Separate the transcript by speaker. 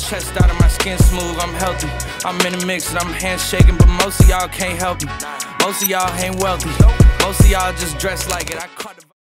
Speaker 1: chest out and my skin smooth, I'm healthy. I'm in the mix and I'm handshaking, but most of y'all can't help me. Most of y'all ain't wealthy. Most of y'all just dress like it. I caught the